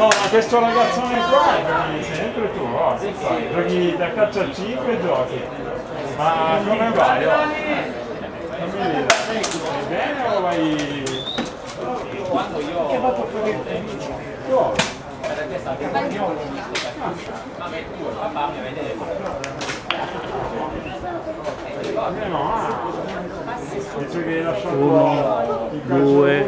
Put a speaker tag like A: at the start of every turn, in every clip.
A: No, ma questo ragazzone qua giochi sempre tu, oh, che fai? Giochi da calcio a 5 giochi. Ma come vai? Oh? Non mi dire, vai bene o vai...
B: Quando io... Che vado a fare il tennis?
A: Dove?
B: Perché sta che spagnolo. Ma che tu, il papà mi vede.
A: Dice che hai lasciato
C: 1,
A: il
C: 2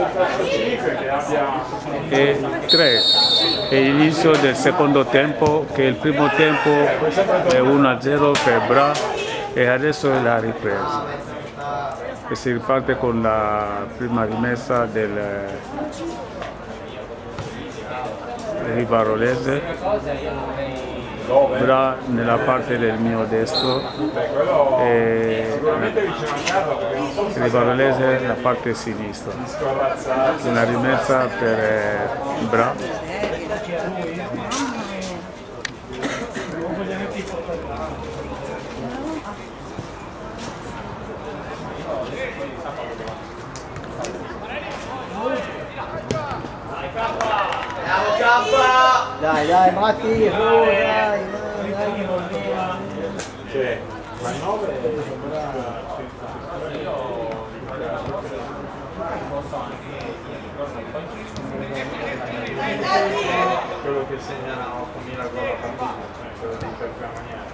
C: e 3. È l'inizio del secondo tempo, che il primo tempo è 1-0 per Bra e adesso è la ripresa. E si riparte con la prima rimessa del Rivarolese. Bra nella parte del mio destro e Rivarolese nella parte sinistra. Una rimessa per Bra.
D: Dai, dai, Matti, dai.
A: Cioè, ma 9 quello che segna 8.000 gol a partita, quello di qualche maniera.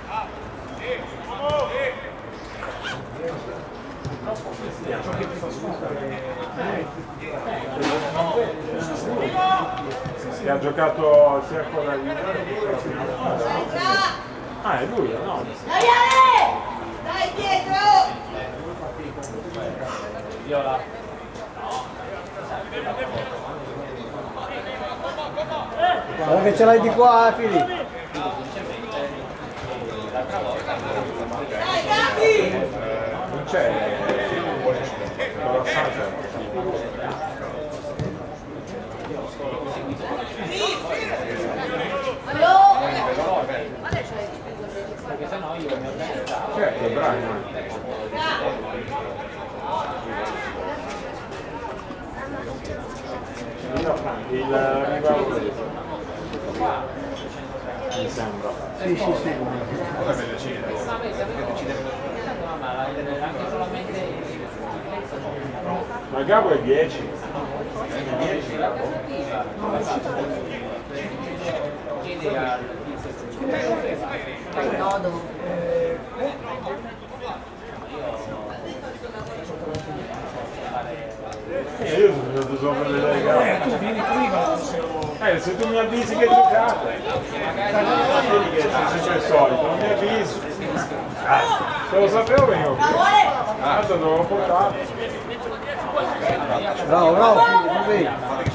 A: Si ha giocato sia con la Juve che con la prima squadra. Ah, è lui, no?
E: Dai dietro!
B: Viola.
D: Guarda che ce l'hai di qua, Fili.
A: Non c'è
B: Perché sennò io mi organizzavo.
A: certo, è bravo. Il Rivarolese mi sembra.
D: Sì.
A: Ma Gabo è 10.
B: Chiedi al
E: Nodo.
A: Io sono venuto sopra le gare.
D: Tu vieni prima.
A: Se tu mi avvisi che giocate, vedi che sei sempre il solito, non mi avvisi. Se lo sapevo venivo qui. Tanto dovevo portare.
D: Bravo, Fili,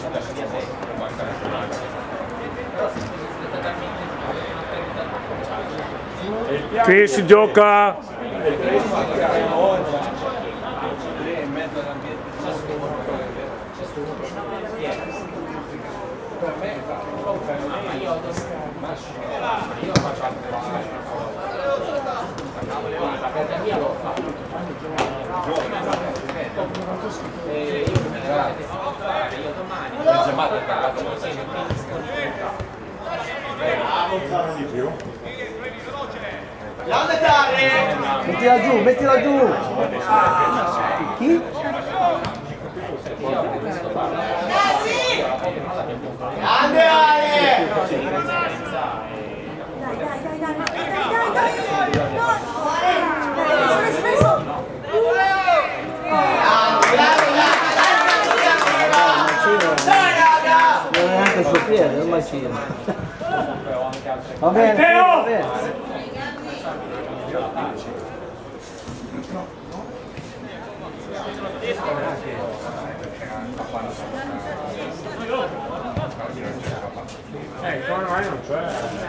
C: Qui si gioca.
B: io faccio altre cose. Perché mia l'ho fatto. Io domani
A: Di più.
D: mettila giù. Chi? Non è neanche il suo piede, è un macino. Va bene.
A: Come mai non c'è?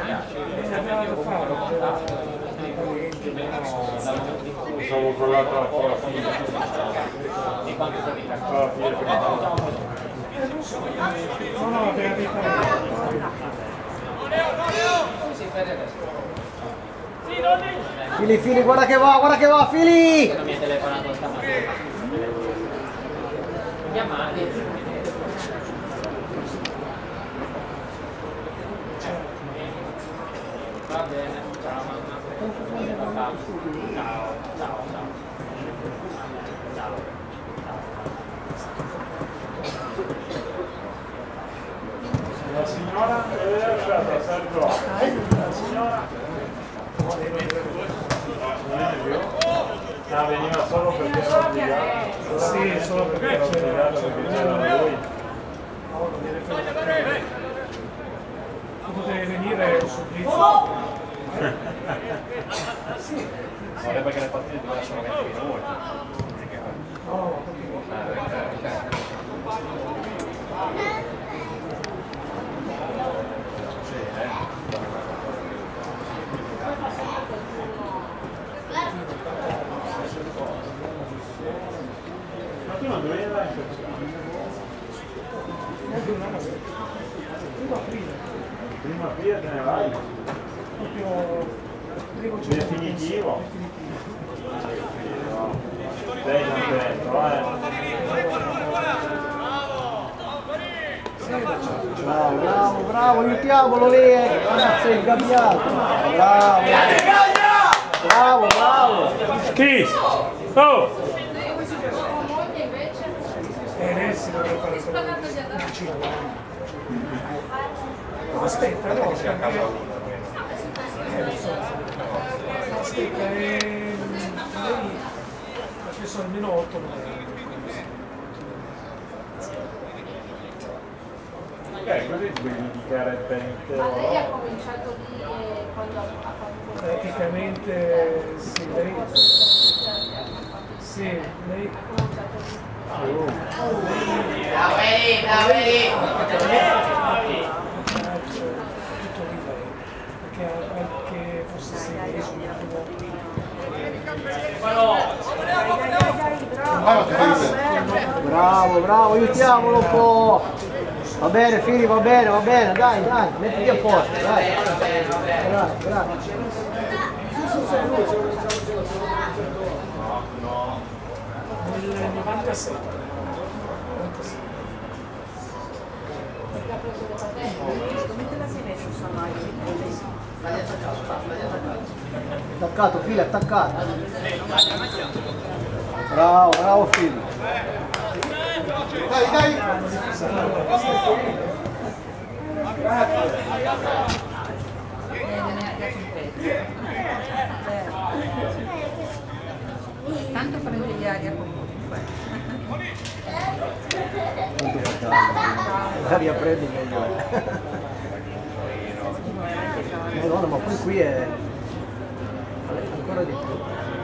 A: Stavo collato alla fine. Alla fine
D: Fili, guarda che va, Fili!
B: non mi hai telefonato stamattina. Chiamate. bene, ciao mamma. Ciao, ciao, ciao. Ciao.
A: La signora è lasciata Sergio. La signora veniva solo perché era obbligato. Sì, solo perché era obbligato perché c'era lui.
F: Potete venire sul blitz.
B: Sì. Vorrei perché le partite ti lasciano 20 minuti.
F: No,
A: Ma tu non dovevi andare in prima fila te ne vai? Definitivo? Dai non dentro,
D: Bravo, bravo, bravo, aiutiamolo lì, cazzo è ingabbiato. Bravo. Bravo, bravo.
A: Chi? Oh!
F: Nessi dovrebbe fare solo aspetta, no, aspetta, lei ha preso almeno 8
A: Ok, così devi indicare il penitente.
E: Ma lei ha cominciato lì quando ha fatto...
F: praticamente sì, lei... Sì, lei... Tutto lì lei, perché ha qualche forse 6 mesi,
D: Bravo, bravo, aiutiamolo un po'. Va bene, Fili, va bene, dai, mettiti a posto, dai. Grazie.
F: Nel 96.
D: Attaccato, Fili, attaccato. Bravo, Fili. Dai.
E: Tanto prendi aria comunque.
D: Molto fatale. L'aria prendi meglio. Madonna, ma poi qui è ancora di più.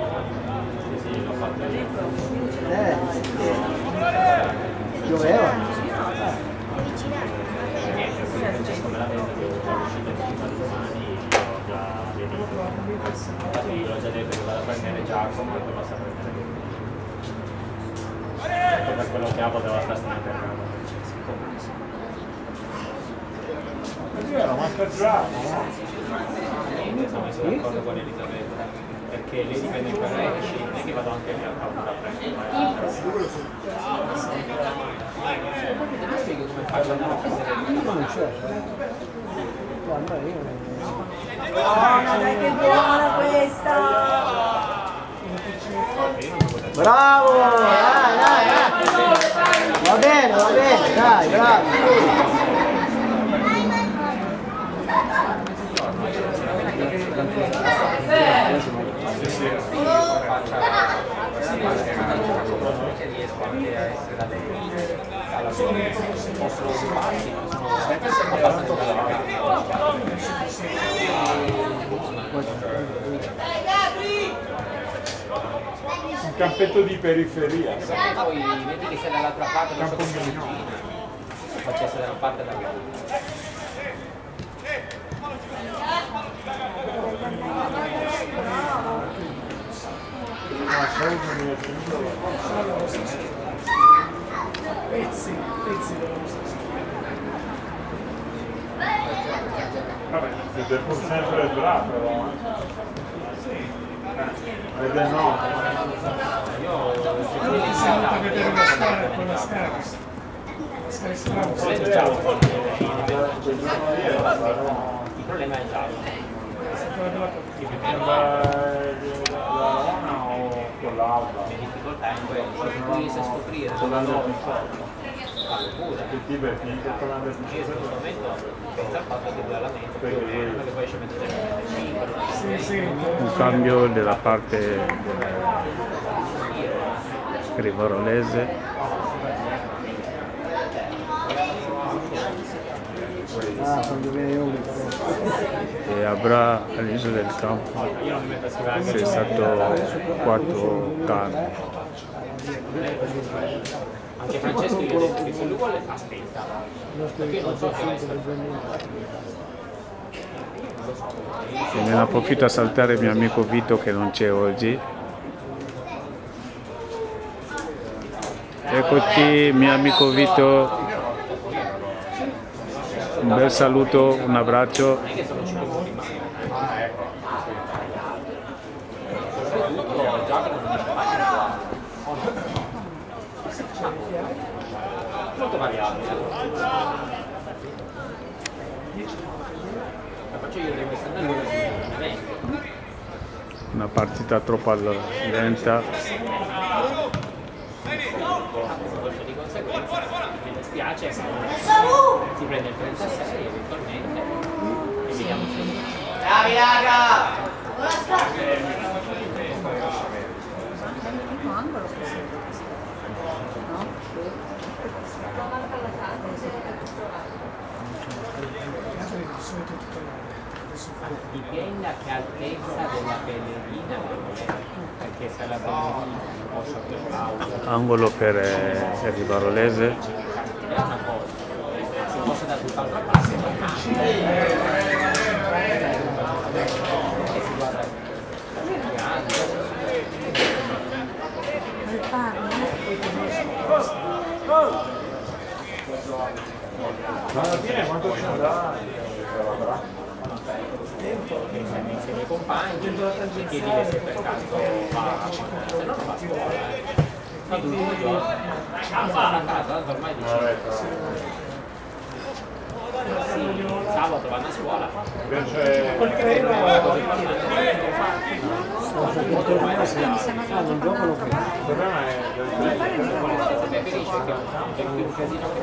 D: Pioveva.
B: L'ho già detto che vado a prendere Giacomo e poi basta prendere ecco per quello che ha poteva stare interno.
A: Così era massaggiato, no?
B: Siamo messi d'accordo con Elisabetta perché lei dipende per lei non è che vado anche a come faccio ad andare a prendere
D: Non c'è. Guarda, io
E: Buona, dai che buona questa!
D: bravo! Dai! Va bene, dai, bravo!
A: Un campetto di periferia, sai?
B: poi vedi che sei dall'altra parte non so
A: Campo
B: come
A: Milano.
B: facesse da una parte e dall'altra.
F: pezzi della nostra
A: Vabbè, siete pur sempre bravo, però. Vede no.
F: sei venuto a vedere la squadra con la Scaris. La Scaris
B: Il problema è giallo.
F: stata una bella partita.
A: La Roma o con l'Alba?
B: Le difficoltà è quello, se tu riesci a scoprire
A: Con
B: dove
A: l'Alba
B: sono,
A: pure. Tutti perché in questo momento
B: io in questo momento penso al fatto che due alla mente più o meno, perché poi ci metto sempre 5,
F: Sì, sì,
C: Un cambio della parte del rivarolese.
D: Ah, quando viene uno.
C: E avrà all'inizio del campo
B: io non mi metto a scrivere
C: c'è stato 4 cambi.
B: anche Francesco gli ho detto che se lui vuole aspetta, perché io non so che va a essere.
C: E me ne approfitto a saltare il mio amico Vito che non c'è oggi. Eccoci, mio amico Vito. Un bel saluto, un abbraccio.
B: Non è che sono 5 minuti in mano. Molto variabile. La faccio io di questa andatura
C: Una partita troppo lenta.
B: di conseguenza mi dispiace si prende il 36 eventualmente e vediamo se
D: Bravi raga!
E: angolo questo. No?
F: Di solito titolare. Adesso
B: dipende a che altezza della pellerina perché se la pellerina posso più
C: Angolo per il rivarolese.
B: è una cosa se fosse da tutt'altra parte e si guarda
A: Ma alla fine quanto ci andrà?
B: se mi compagni e chiedile se per caso va a se no non va a scuola tanto l'ultimo giorno sta a casa tanto ormai dice sì, sabato vanno a scuola
A: Invece
F: col treno
B: così
A: il problema è
B: preferisce che più un casino che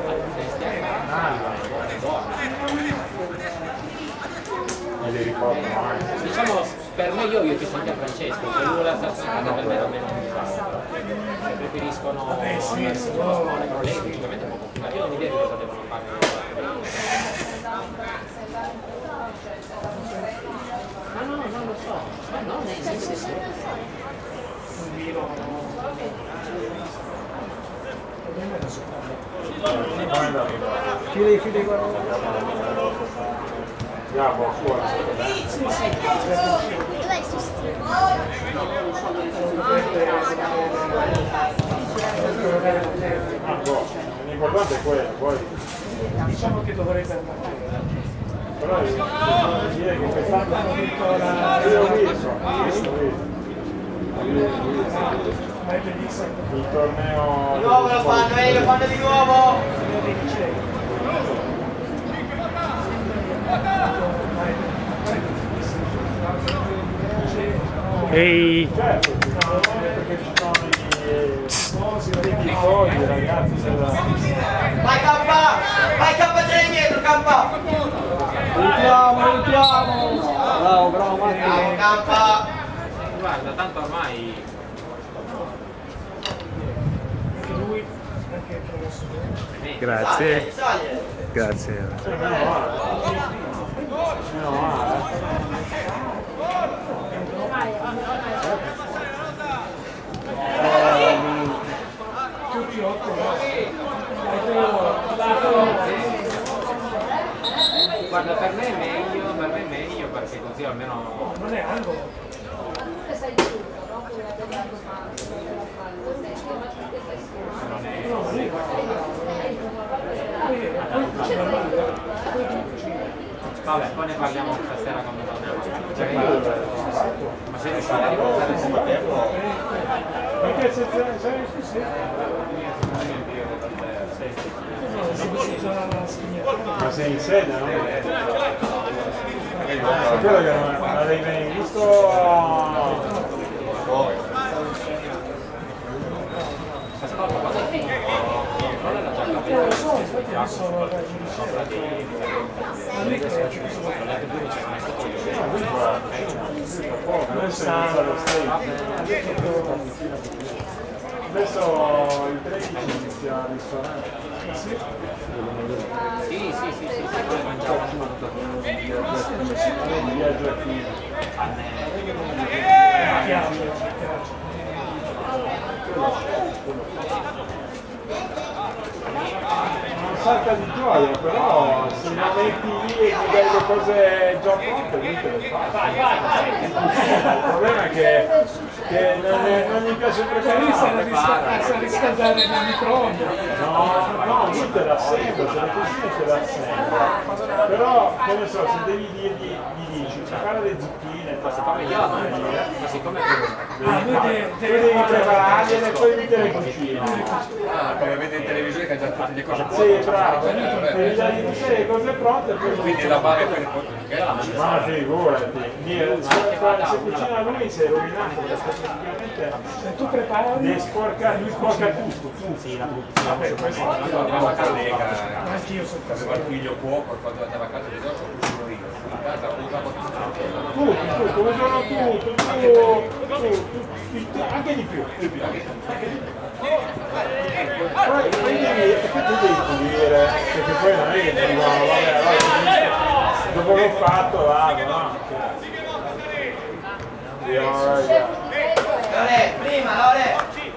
A: me li ricordo anche.
B: diciamo per me io ci sono anche a Francesco se lui vuole la stazione per me non me non mi fa preferiscono però lei praticamente è un po' complicato io non ho idea di cosa devono fare no non lo so ma no sì.
D: Fili, guarda.
A: Andiamo a scuola. L'importante è quello, poi.
F: diciamo che dovrebbe andare.
A: Però dire che quest'anno io ho visto.
F: Ma è bellissimo.
A: Il torneo
D: Di nuovo lo fanno di nuovo!
F: Dei licei.
C: Ehi,
A: certo, perché ci sono i tifosi, ragazzi,
D: Vai K3 dietro, K! Ultiamo! Bravo Matteo! K!
B: guarda tanto ormai
F: Anche lui, anche il professore.
C: grazie.
D: Sali!
C: Grazie.
A: meno male.
F: Tutti 8.
B: guarda per me è meglio perché così almeno
F: Non è angolo.
B: non è vabbè poi ne parliamo stasera quando torniamo ma se riuscite a riportare il tempo
A: Perché se
F: Si già la schiena.
A: ma sei in sede, no? quello che non avevi mai visto.
F: Lo so, infatti adesso
A: Adesso il 13 inizia al ristorante.
B: Sì.
A: Viaggio a non salta di gioia, però se non metti lì e ti dai le cose già pronte, lui te le fa. Il problema è che non gli piace preparare.
F: sa riscaldare il microonde.
A: No, lui te l'assembla, se le cucine te l'assembla. Però, che ne so, se devi dirgli, gli dici, prepara le zucchine,
B: Ma siccome
A: devi prepararle e poi te le cucine.
G: Come vede in televisione che ha già tutte le cose
A: Sì, bravo, devi dargli tutte le cose pronte e poi
G: quindi la base per il
A: ma figurati, se cucina lui si è rovinato perché praticamente
F: Se tu prepari,
A: lui sporca tutto.
G: vabbè, questo la collega
F: anch'io sono
G: aveva il figlio cuoco quando andava a casa di dopo cucino io a casa usavo tutto
A: Tutto, usano tutto, anche di più. Poi tu devi pulire, perché poi non è che ti dicono, vabbè, dopo che ho fatto vado, no?
D: Prima, Lore!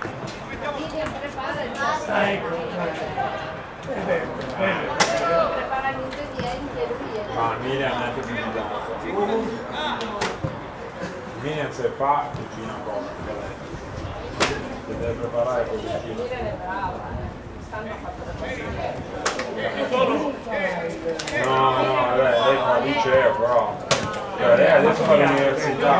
F: ecco.
E: Prepara gli ingredienti e lui
A: Ma Miriam è anche più guidata. Miriam se fa, cucina cosa. Se deve preparare così.
E: è brava. Stanno fatto da
A: No, lei fa il liceo però. Lei adesso fa l'università.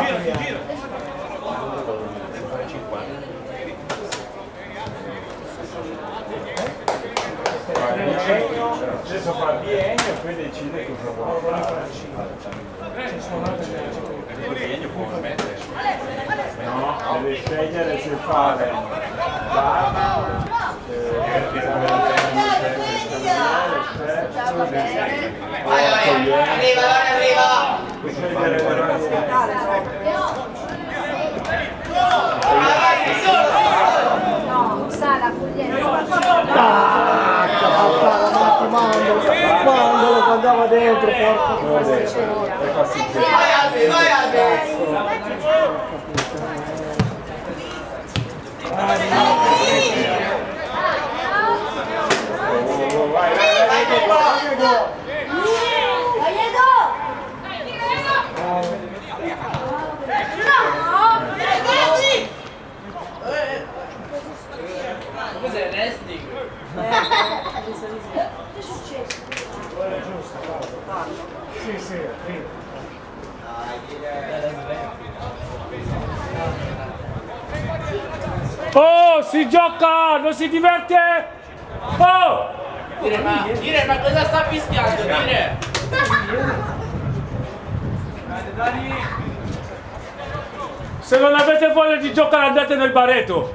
A: Adesso fa il biennio e poi decide cosa vuole fare. No, deve scegliere se fare
D: Arriva!
E: No, sa la cuglietta.
D: Mandalo quando andava dentro, porca
A: Vai
D: Albi!
B: cos'è wrestling?
E: Che è successo?
F: Sì,
C: Oh, si gioca, non si diverte! Oh!
B: Dire, ma cosa sta fischiando? Dire!
C: Se non avete voglia di giocare andate nel baretto.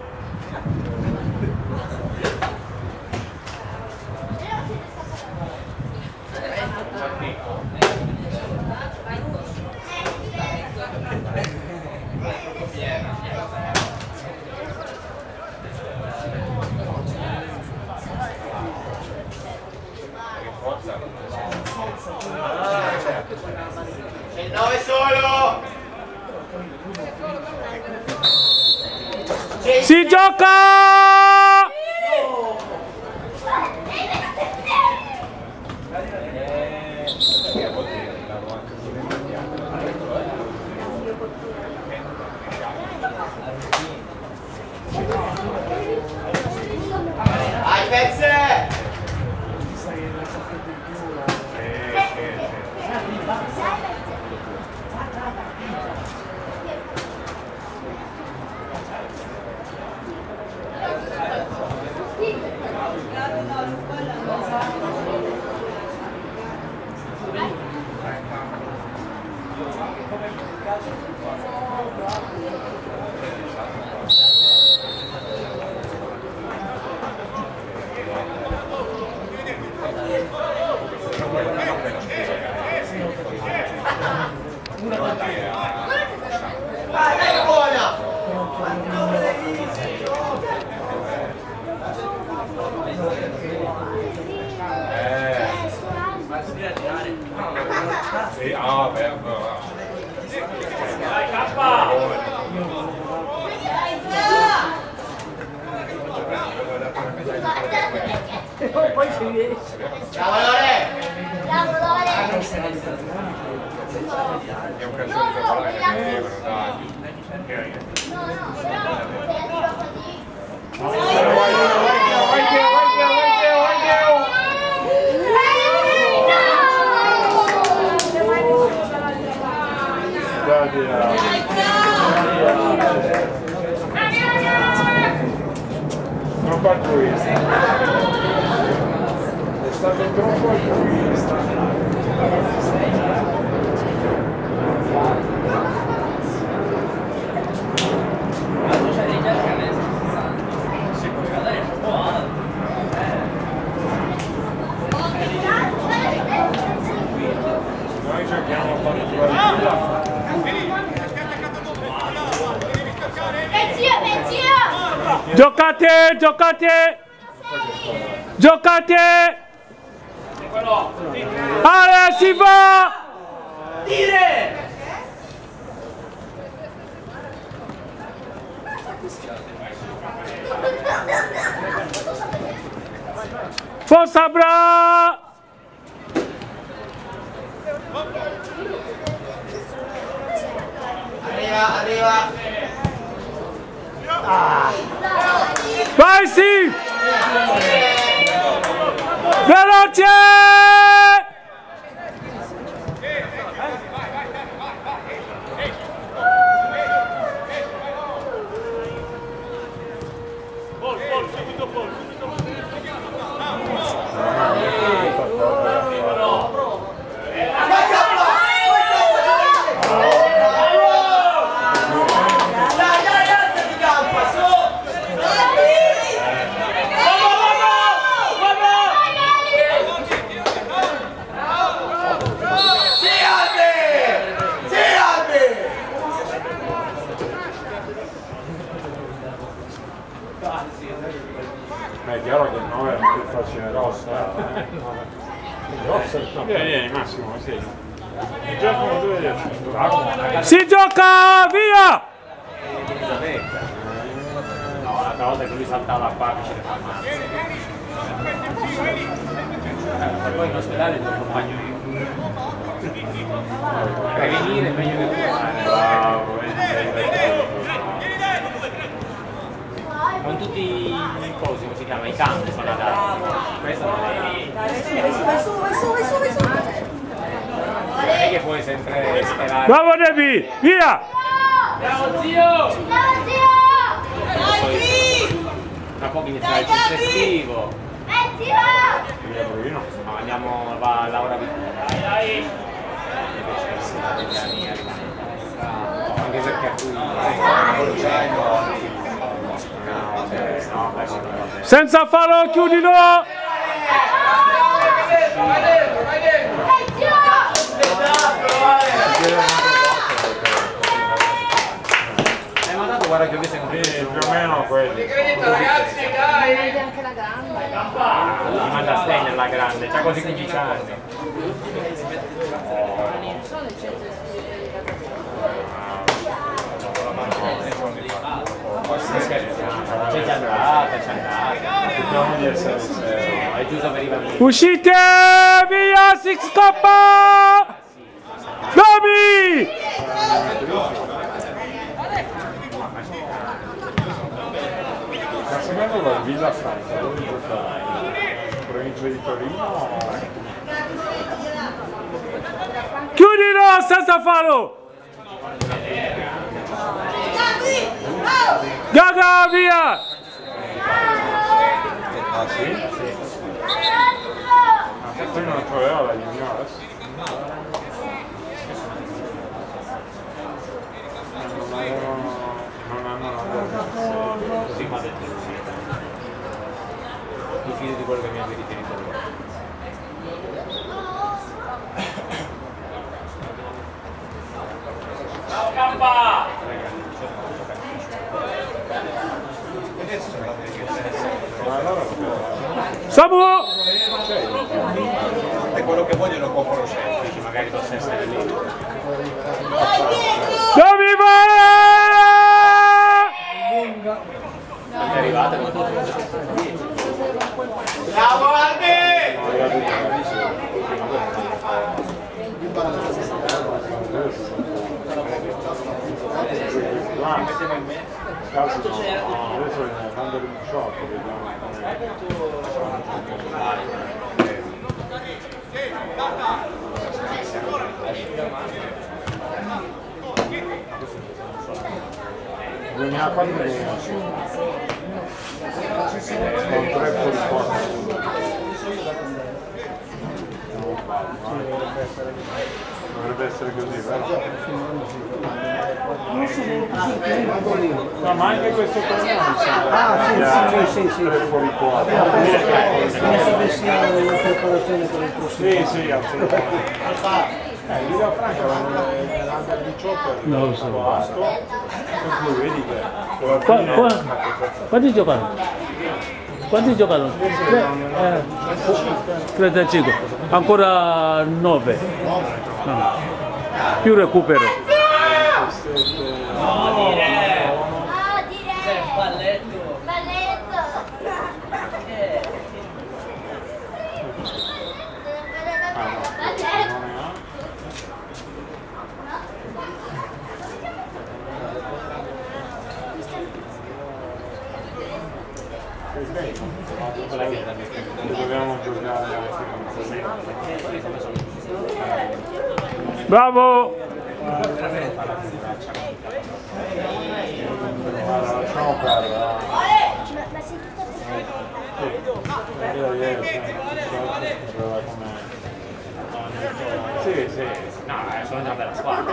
D: Il 9 solo!
C: Si gioca!
D: Vai pezze!
E: Poi ci riesce.
D: Bravo Lore!
E: Bravo Lore!
G: È un calcio di tavola che devono, dai.
A: Troppo altruista. È stato troppo altruista. Noi giochiamo a particolare.
C: Giocate, giocate! Giocate! Ale, si va! Forza Bra!
D: Arriva!
C: Vai, sì! Veloce!
A: Ma è chiaro che il 9 è più facile rossa. Vieni Massimo, sì. Il gioco dove riesci?
C: Si gioca, via!
B: No, l'altra volta che lui saltava qua che ce ne fa male. E poi in ospedale ti accompagno io. Prevenire è meglio che curare.
A: Bravo,
B: Con tutti i cosi, come si chiama, i campi sono adatti. Questa non è.
E: Vai su.
B: Non è che puoi sempre sperare.
C: Bravo Devi, via!
B: Ciao zio! Tra poco inizierà il successivo. No, andiamo, va Laura Vittoria. Anche perché a cui
C: Senza fallo, chiudilo!
B: ma tanto guarda che queste non
A: più o meno quelli.
E: Ragazzi, dai! Anche la grande.
B: mi manda Steiner la grande, c'ha quasi 15 anni. C'è già andata,
A: Cerchiamo di essere seri.
B: è giusto per i bambini.
C: Uscite, via, Six K! Davi!
A: Ma secondo voi Villa Franca dove gioca? Provincia di Torino?
C: Chiudilo senza fallo! Gaga, via!
A: Ah sì? Sì. Ah, poi non c'aveva la juniores? Non hanno una
B: Così mi ha detto il zio. Mi fido di quello che mi ha riferito lui. Ciao Campa!
C: Samu!
G: È quello che vogliono compro sempre.
B: Dici magari possa essere lì.
C: Davi, vai!
B: È arrivata con tutto.
G: Bravo Albi!
A: Adesso è quando il shock, bisogna fare con 3 fuori forza. Dovrebbe essere così, vero? No, ma anche questo qua non sembra
D: sì.
A: 3 fuori quadra.
D: Penso che sia una preparazione per il prossimo.
A: Sì, assolutamente. Villa Franca l'Under 18
C: non lo so.
A: Per cui vedi che
C: Quanti giocano? Quanti giocano? 35. Ancora 9. No. Più recupero.
E: Balletto.
A: Dobbiamo giocare
C: Bravo!
A: lasciamo perdere. Sì, no, sono una bella squadra.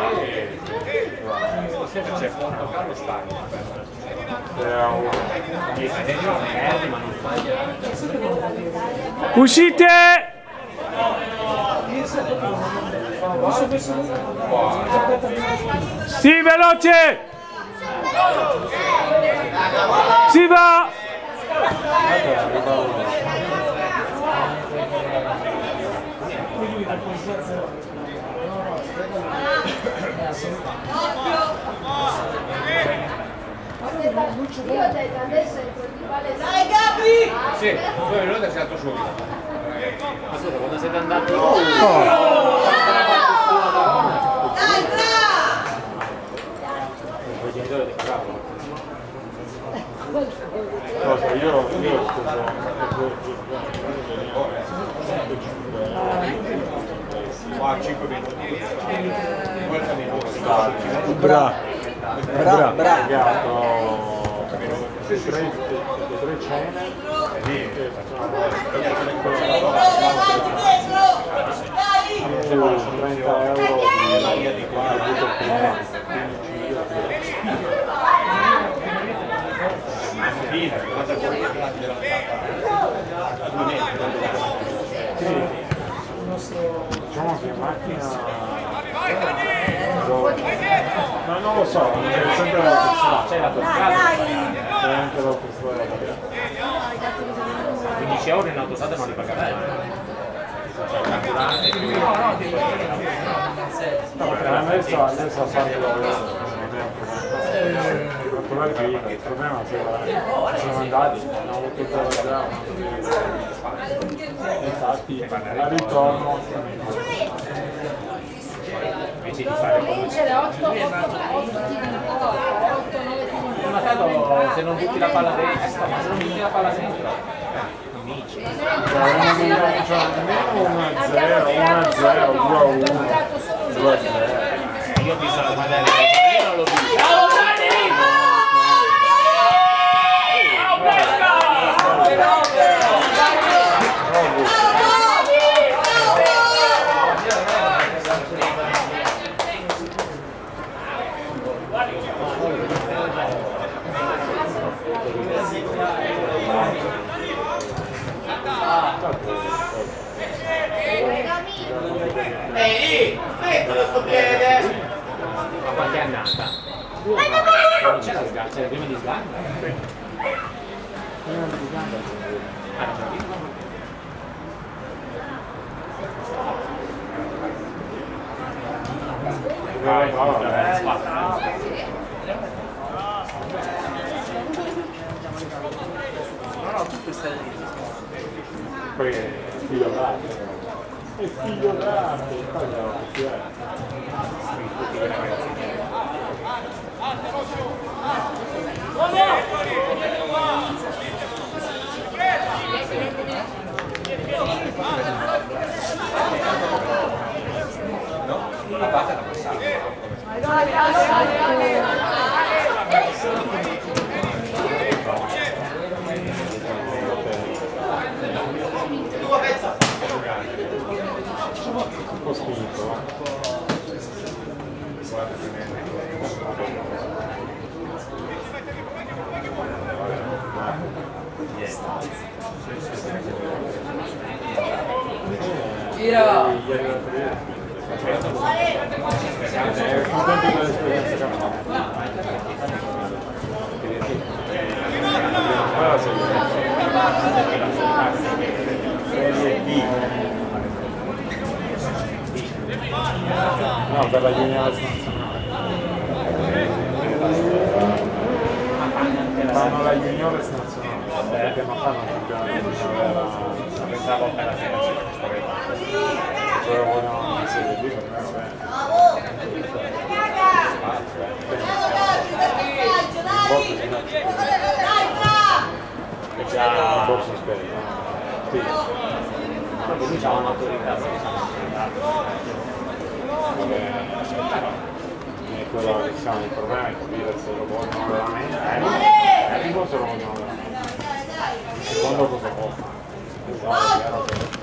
A: C'è Porto Carlo Spagna.
C: Uscite! Sì, veloce! Si va!
E: Io ho detto adesso è dai Gabri!
G: Sì, poi lui è stato subito.
B: Ascolta, quando siete andati...
E: Dai, bravo!
B: I genitori di bravo.
A: Cosa? Io
G: Qua 5 minuti. 50 minuti.
D: Bravo.
A: tre cene €30 di contributo diciamo che in macchina no, non lo so, è sempre la
B: C'è la toccata.
A: c'è anche l'autostrada.
B: 15 euro in autostrada non li pagherai.
A: Adesso ha fatto il problema è siamo andati, abbiamo avuto il programma. Infatti al ritorno
B: Invece di fare
E: Vincere 8 tiri in 8, 9 tiri.
B: ma tanto se non butti la palla dentro, ma se non butti la palla dentro, amici.
A: almeno 1-0, 1-0, 2-1, 2-0.
B: Io ho visto la padella, io non l'ho visto.
G: Ehi, mettilo sto piede!
B: Ma qualche annata? Non c'è la sgamba, c'è prima di sgamba. Ah, non c'è
G: No, tutto sta lì.
A: poi è figlio d'arte. È figlio d'arte, poi chi è? Tutti i ragazzi.
G: No? La parte da passare.
A: Un po' spinto.
H: Gira!
A: Contento dell'esperienza che ha fatto. Serie B. No, per la Juniores nazionale. Fanno la Juniores nazionale, perché non fanno il campionato.
B: Pensavo appena se non
A: Però vogliono una serie B, per me va bene. Un po' sospetto. Sì.
B: Ma così c'è un'autorità.
A: E quello che siamo il problema è capire se lo vogliono veramente. Primo se lo vogliono veramente. Secondo cosa può fare. È chiaro che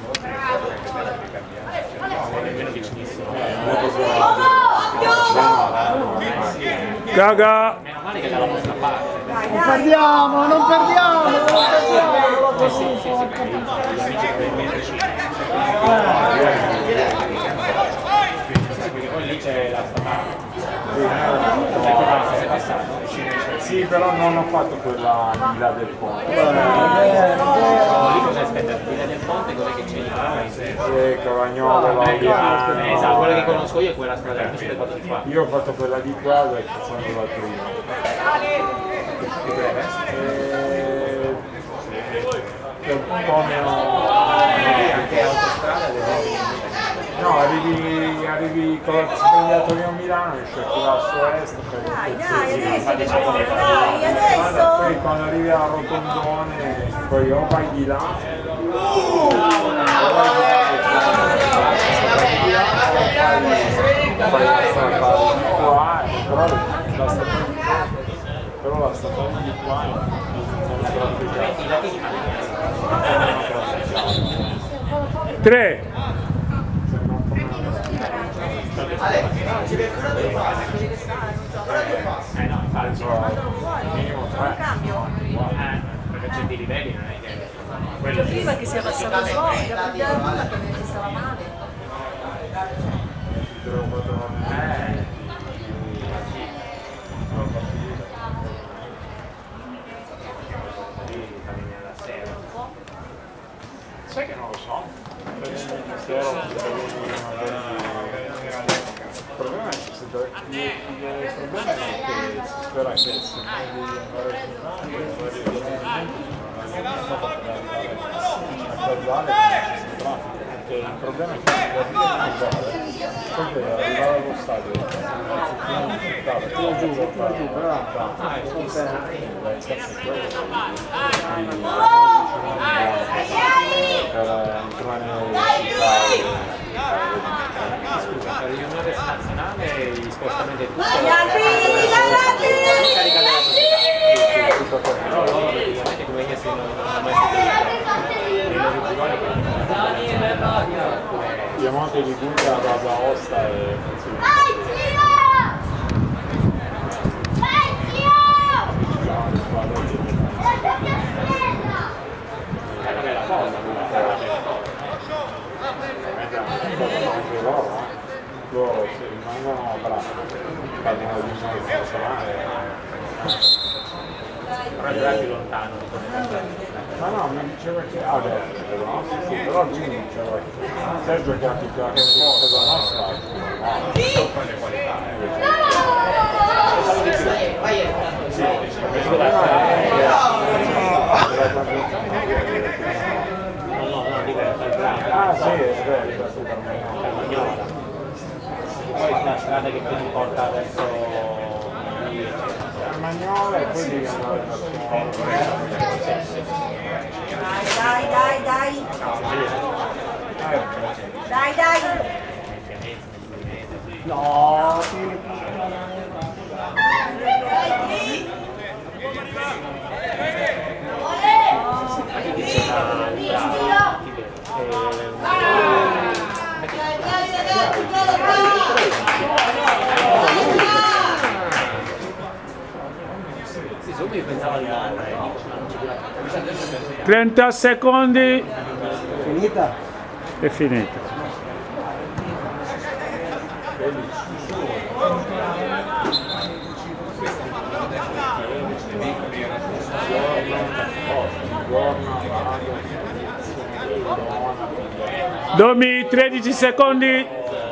C: Gaga!
B: Meno male che è dalla nostra parte.
D: Non perdiamo, non perdiamo, non perdiamo.
B: Perché poi lì c'è la statale.
A: Sì, però non ho fatto quella di là del ponte.
B: Lì cosa aspetta? Quella del ponte cos'è che c'è?
A: Cavagnolo,
B: Esatto, quella che conosco io è quella strada che c'è fatto di qua.
A: io ho fatto quella di qua e facendo la prima. È un po' meno.
B: Anche autostrada ad esempio.
A: No, arrivi con la sbagliato io a Milano, esce qua su-est, poi quando arrivi a Rotondone, poi o vai di là, o vai fai la strada di qua, però la strada di qua è trafficata.
C: 3.
B: No, infatti.
A: Minimo 3.
B: Perché c'è di livelli, non è che...
E: Quello prima che si è abbassato un po', abbiamo cambiato nulla che stava male.
A: Sai che non lo so? Il problema è che si spera che si perché il problema è che poi arrivare allo stadio
B: Per il Juniores nazionale gli spostamenti è tutto. Però loro praticamente come che non hanno mai
A: Piemonte di Liguria da Aosta e loro se rimangono bravi parlano di noi
B: però è più lontano.
A: ma no, mi diceva che adesso no? Sì, però lui mi diceva che Sergio che ha piccato cosa nostra le qualità sì, il problema è
B: strada che ti porta verso lì,
A: a Magnola e poi devi andare da
E: Dai, dai, dai. Dai, dai.
D: No,
B: sì, subito pensavo di no.
C: 30 secondi.
D: finita?
C: È finita. Domi 13 secondi.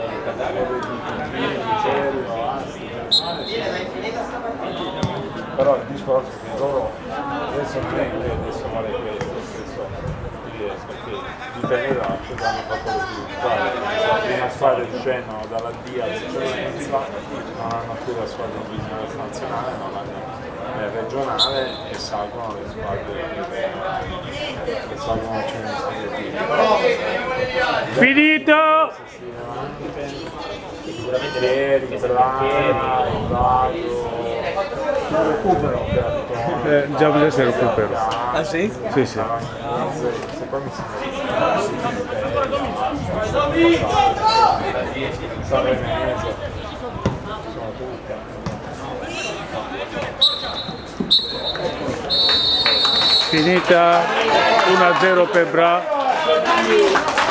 A: però il discorso è che loro adesso non è che adesso fare questo stesso perché dipende da cosa hanno fatto le squadre. La prima squadra scendono dalla D al Eccellenza, non hanno più la squadra in business nazionale, non hanno regionale e salgono le squadre che salgono
C: Finito.
B: Sicuramente
D: Recupero.
C: Già adesso recupero.
D: Ah sì?
C: Sì, sì. Finita 1-0 per Bra.